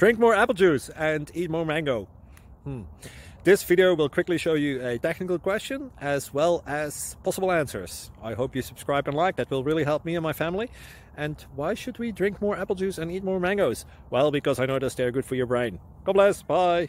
Drink more apple juice and eat more mango. This video will quickly show you a technical question as well as possible answers. I hope you subscribe and like, that will really help me and my family. And why should we drink more apple juice and eat more mangoes? Well, because I noticed they're good for your brain. God bless, bye!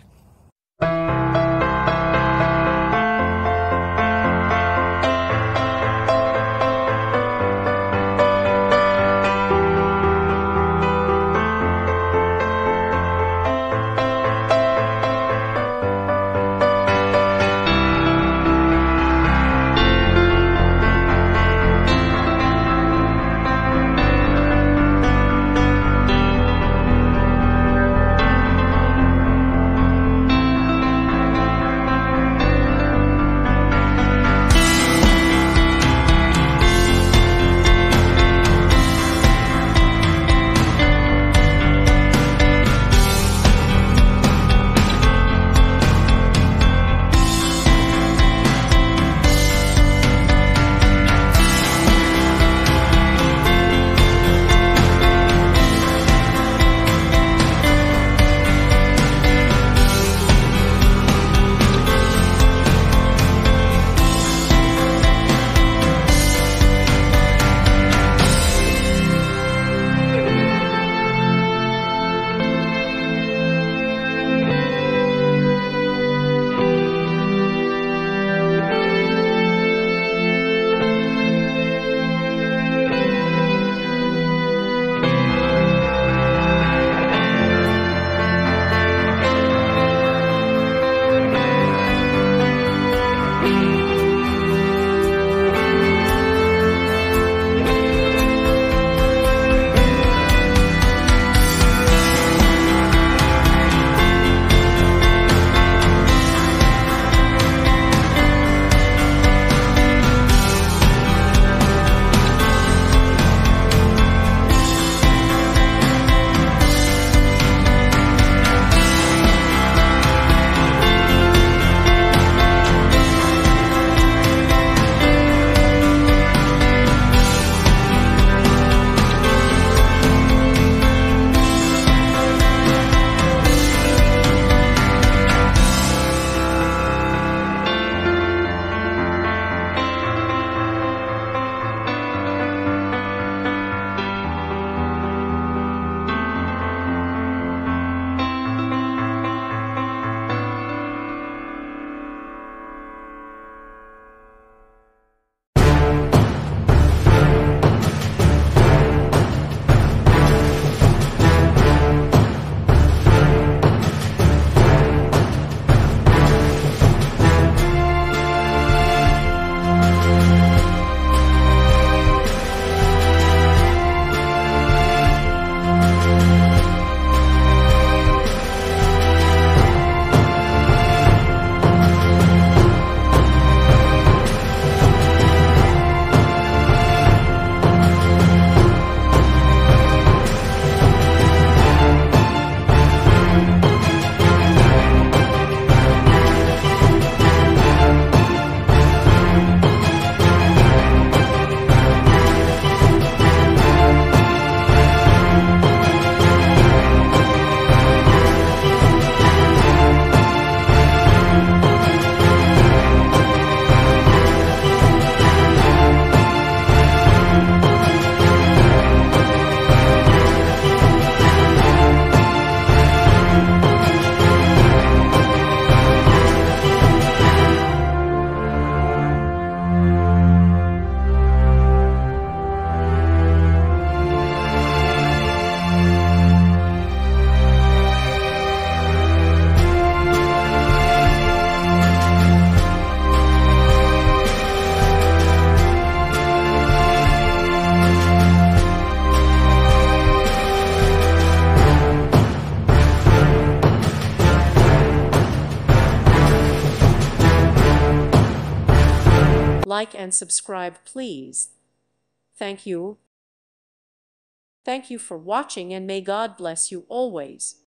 Like and subscribe, please. Thank you. Thank you for watching, and may God bless you always.